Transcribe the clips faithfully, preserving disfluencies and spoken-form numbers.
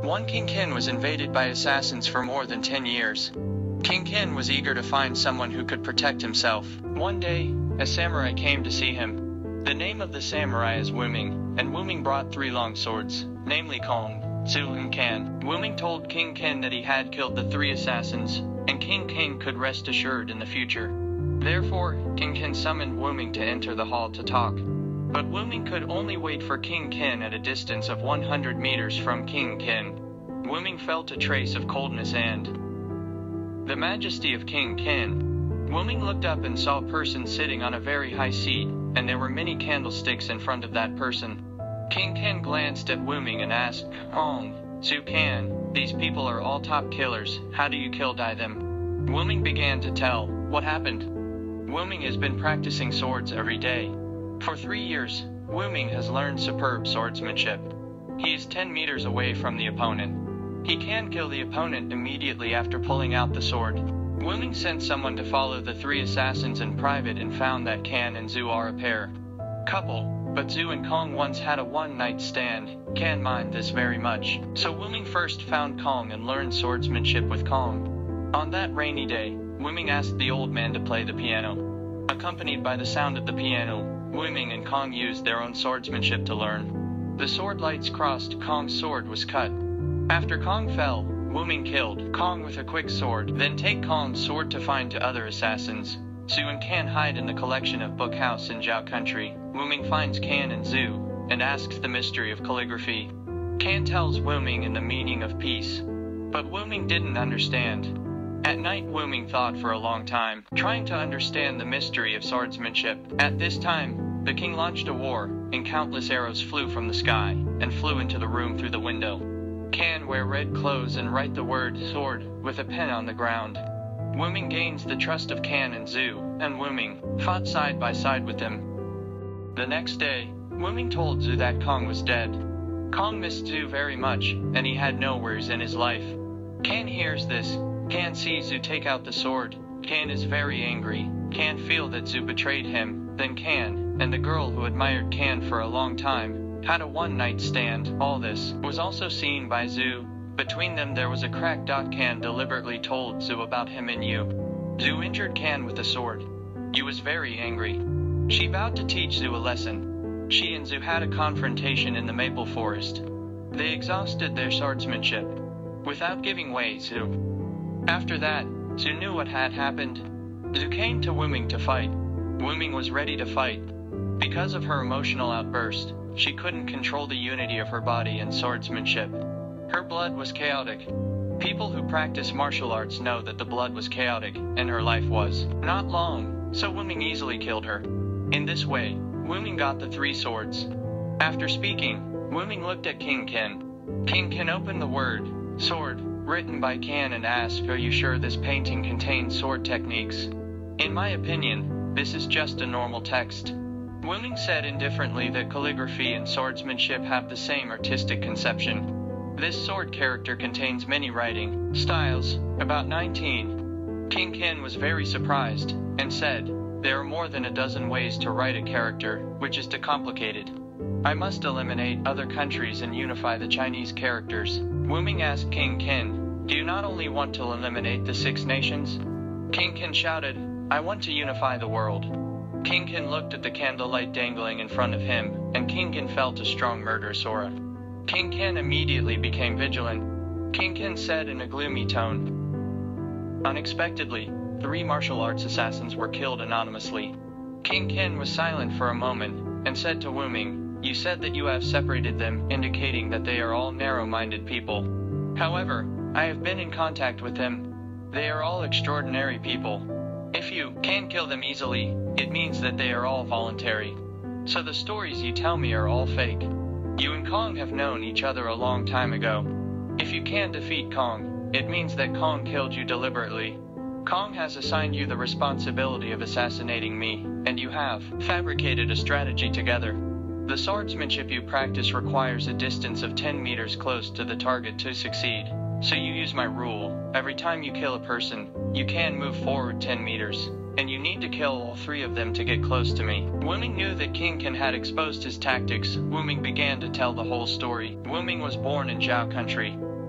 One King Qin was invaded by assassins for more than ten years. King Qin was eager to find someone who could protect himself. One day, a samurai came to see him. The name of the samurai is Wuming, and Wuming brought three long swords, namely Kong, Zhu and Kan. Wuming told King Qin that he had killed the three assassins, and King Qin could rest assured in the future. Therefore, King Qin summoned Wuming to enter the hall to talk. But Wuming could only wait for King Qin at a distance of one hundred meters from King Qin. Wuming felt a trace of coldness and the majesty of King Qin. Wuming looked up and saw a person sitting on a very high seat, and there were many candlesticks in front of that person. King Qin glanced at Wuming and asked, Kong, Zhu Kan, these people are all top killers, how do you kill die them? Wuming began to tell what happened. Wuming has been practicing swords every day. For three years, Wuming has learned superb swordsmanship. He is ten meters away from the opponent. He can kill the opponent immediately after pulling out the sword. Wuming sent someone to follow the three assassins in private and found that Kan and Zhu are a pair couple, but Zhu and Kong once had a one-night stand. Kan mind this very much. So Wuming first found Kong and learned swordsmanship with Kong. On that rainy day, Wuming asked the old man to play the piano. Accompanied by the sound of the piano, Wuming and Kong used their own swordsmanship to learn. The sword lights crossed, Kong's sword was cut. After Kong fell, Wuming killed Kong with a quick sword, then take Kong's sword to find to other assassins. Zhu and Kan hide in the collection of book house in Zhao country. Wuming finds Kan and Zhu, and asks the mystery of calligraphy. Kan tells Wuming in the meaning of peace. But Wuming didn't understand. At night Wuming thought for a long time, trying to understand the mystery of swordsmanship. At this time, the king launched a war, and countless arrows flew from the sky, and flew into the room through the window. Kan wear red clothes and write the word sword with a pen on the ground. Wuming gains the trust of Kan and Zhu, and Wuming fought side by side with them. The next day, Wuming told Zhu that Kong was dead. Kong missed Zhu very much, and he had no worries in his life. Kan hears this. Kan sees Zhu take out the sword. Kan is very angry. Kan feel that Zhu betrayed him. Then Kan, and the girl who admired Kan for a long time, had a one-night stand. All this was also seen by Zhu. Between them there was a crack. Kan deliberately told Zhu about him and Yu. Zhu injured Kan with the sword. Yu was very angry. She vowed to teach Zhu a lesson. She and Zhu had a confrontation in the maple forest. They exhausted their swordsmanship. Without giving way, Zhu. After that, Zhu knew what had happened. Zhu came to Wuming to fight. Wuming was ready to fight. Because of her emotional outburst, she couldn't control the unity of her body and swordsmanship. Her blood was chaotic. People who practice martial arts know that the blood was chaotic, and her life was not long, so Wuming easily killed her. In this way, Wuming got the three swords. After speaking, Wuming looked at King Qin. King Qin opened the word, sword, written by Kan and asked, are you sure this painting contains sword techniques? In my opinion, this is just a normal text. Wuming said indifferently that calligraphy and swordsmanship have the same artistic conception. This sword character contains many writing styles, about nineteen. King Qin was very surprised, and said, there are more than a dozen ways to write a character, which is too complicated. I must eliminate other countries and unify the Chinese characters. Wuming asked King Qin, do you not only want to eliminate the six nations? King Qin shouted, I want to unify the world. King Qin looked at the candlelight dangling in front of him, and King Qin felt a strong murderous aura. King Qin immediately became vigilant. King Qin said in a gloomy tone. Unexpectedly, three martial arts assassins were killed anonymously. King Qin was silent for a moment, and said to Wuming, you said that you have separated them, indicating that they are all narrow-minded people. However, I have been in contact with them. They are all extraordinary people. If you can kill them easily, it means that they are all voluntary. So the stories you tell me are all fake. You and Kong have known each other a long time ago. If you can defeat Kong, it means that Kong killed you deliberately. Kong has assigned you the responsibility of assassinating me, and you have fabricated a strategy together. The swordsmanship you practice requires a distance of ten meters close to the target to succeed. So you use my rule. Every time you kill a person, you can move forward ten meters. And you need to kill all three of them to get close to me. Wuming knew that King Qin had exposed his tactics. Wuming began to tell the whole story. Wuming was born in Zhao country.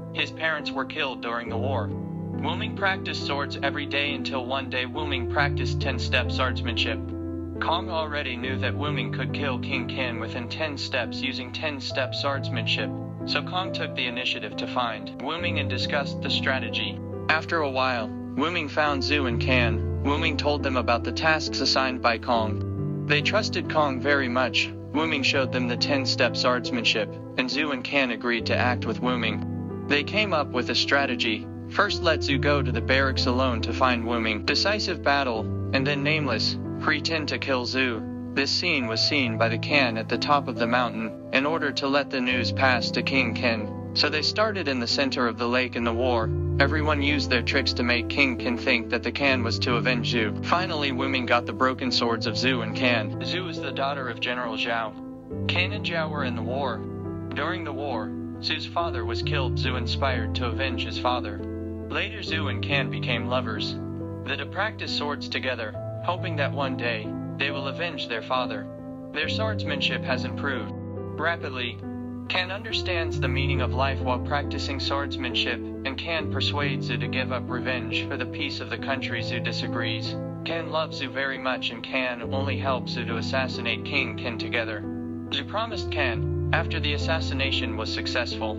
His parents were killed during the war. Wuming practiced swords every day until one day Wuming practiced ten-step swordsmanship. Kong already knew that Wuming could kill King Qin within ten steps using ten-step swordsmanship, so Kong took the initiative to find Wuming and discussed the strategy. After a while, Wuming found Zhu and Kan. Wuming told them about the tasks assigned by Kong. They trusted Kong very much. Wuming showed them the ten-step swordsmanship, and Zhu and Kan agreed to act with Wuming. They came up with a strategy. First let Zhu go to the barracks alone to find Wuming. Decisive battle, and then Nameless pretend to kill Zhu. This scene was seen by the Kan at the top of the mountain, in order to let the news pass to King Qin. So they started in the center of the lake in the war. Everyone used their tricks to make King Qin think that the Kan was to avenge Zhu. Finally Wuming got the broken swords of Zhu and Kan. Zhu is the daughter of General Zhao. Kan and Zhao were in the war. During the war, Zhu's father was killed. Zhu inspired to avenge his father. Later Zhu and Kan became lovers. They to practice swords together, hoping that one day, they will avenge their father. Their swordsmanship has improved rapidly. Kan understands the meaning of life while practicing swordsmanship, and Kan persuades Zhu to give up revenge for the peace of the country. Zhu disagrees. Kan loves Zhu very much and Kan only helps Zhu to assassinate King Qin together. Zhu promised Kan, after the assassination was successful.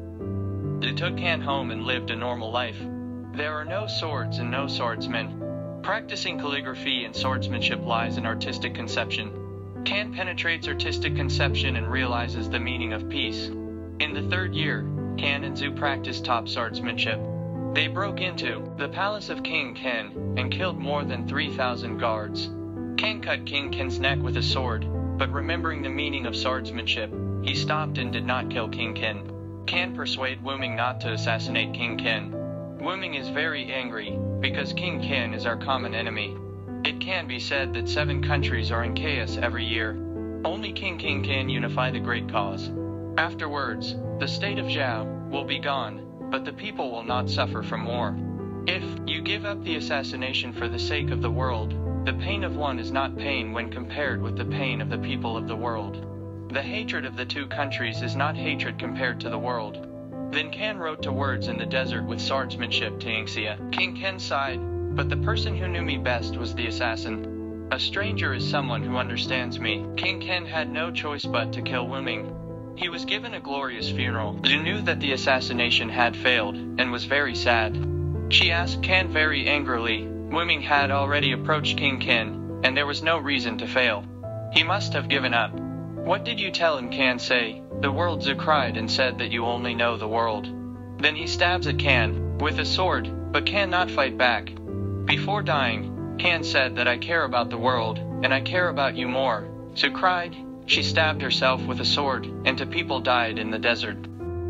Zhu took Kan home and lived a normal life. There are no swords and no swordsmen. Practicing calligraphy and swordsmanship lies in artistic conception. Kan penetrates artistic conception and realizes the meaning of peace. In the third year, Kan and Zhu practiced top swordsmanship. They broke into the palace of King Qin and killed more than three thousand guards. Kan cut King Qin's neck with a sword, but remembering the meaning of swordsmanship, he stopped and did not kill King Qin. Kan persuade Wuming not to assassinate King Qin. Wuming is very angry, because King Qin is our common enemy. It can be said that seven countries are in chaos every year. Only King King can unify the great cause. Afterwards, the state of Zhao will be gone, but the people will not suffer from war. If you give up the assassination for the sake of the world, the pain of one is not pain when compared with the pain of the people of the world. The hatred of the two countries is not hatred compared to the world. Then Kan wrote to words in the desert with swordsmanship to Yingxia. King Qin sighed, but the person who knew me best was the assassin. A stranger is someone who understands me. King Qin had no choice but to kill Wuming. He was given a glorious funeral. Zhu knew that the assassination had failed, and was very sad. She asked Kan very angrily. Wuming had already approached King Qin, and there was no reason to fail. He must have given up. What did you tell him? Kan say. The world. Zhu cried and said that you only know the world. Then he stabs at Kan with a sword, but Kan not fight back. Before dying, Kan said that I care about the world, and I care about you more. Zhu cried. She stabbed herself with a sword, and two people died in the desert.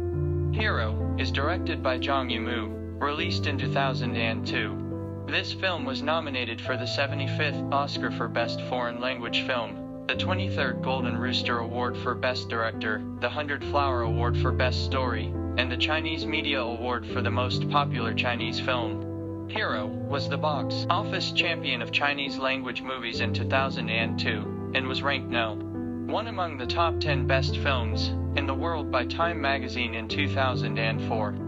Hero is directed by Zhang Yimou, released in two thousand two. This film was nominated for the seventy-fifth Oscar for Best Foreign Language Film, the twenty-third Golden Rooster Award for Best Director, the Hundred Flower Award for Best Story, and the Chinese Media Award for the Most Popular Chinese Film. Hero was the box office champion of Chinese language movies in two thousand two, and was ranked no. one among the top ten best films in the world by Time magazine in two thousand four.